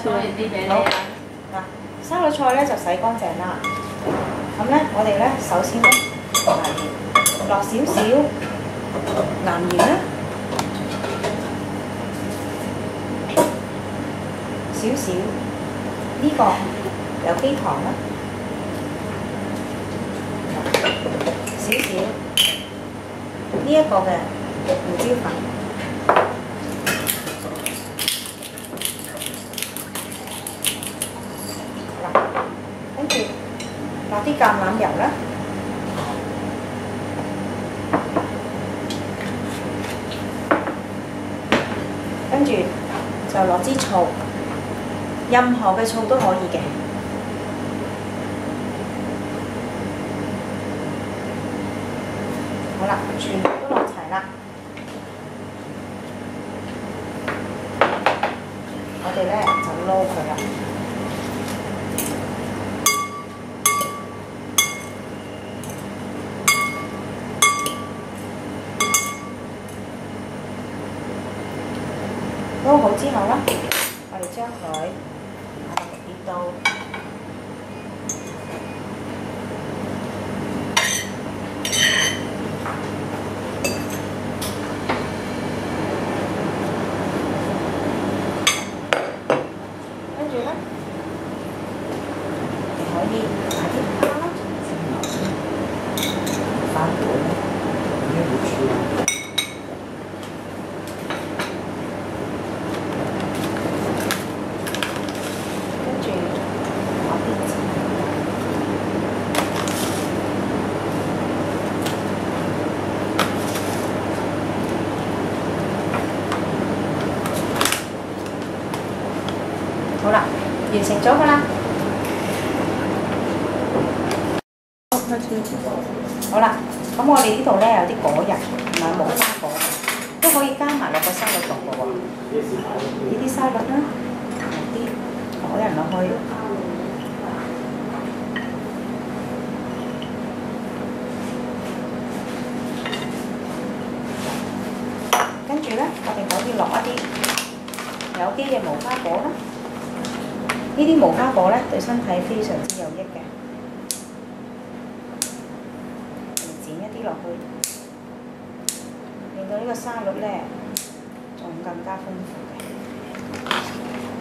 當然啲俾你好啊。 嗱，沙律菜咧就洗乾淨啦。咁咧，我哋咧首先咧係落少少岩鹽啦，少少呢個有機糖啦，少少呢一個嘅胡椒粉。跟住落啲橄欖油啦，跟住就落支醋，任何嘅醋都可以嘅。好啦，全部都落齊啦，我哋咧就撈佢啦。撈好之後啦，我哋將佢擺落碟度，跟住咧，你可以擺啲蝦啦，番茄，好啦，完成咗㗎啦。好啦，咁我哋呢度咧有啲果仁同埋無花果，都可以加埋落個沙律度嘅喎。呢啲沙律啦，落啲果仁落去。跟住咧，我哋可以落一啲有機嘅無花果啦。呢啲無花果咧對身體非常之有益嘅，我哋剪一啲落去，令到呢個沙律咧仲更加豐富嘅。